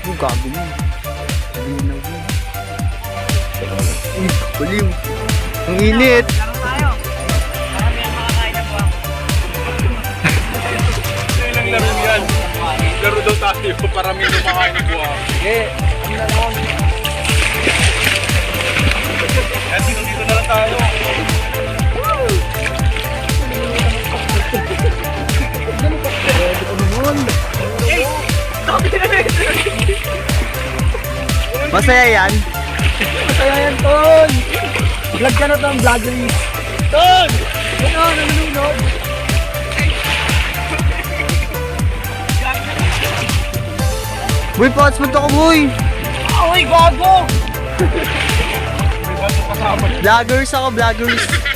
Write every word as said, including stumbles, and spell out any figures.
Oh, gago mo. Uy, baliw. Ang init. Laro tayo. Para may makakain na buwang. Ilang laro yan? Laro daw tayo para may makakain na buwang. Eh, ang laro. Eh, dito-dito na lang tayo. Masaya yan? Masaya yan, Ton! Vlog ka na to ang vloggeries. Ton! Ano, nanunod? Boy, pats mo to ko, boy! Uy, gago! May bato kasama. Vloggers ako, vloggers.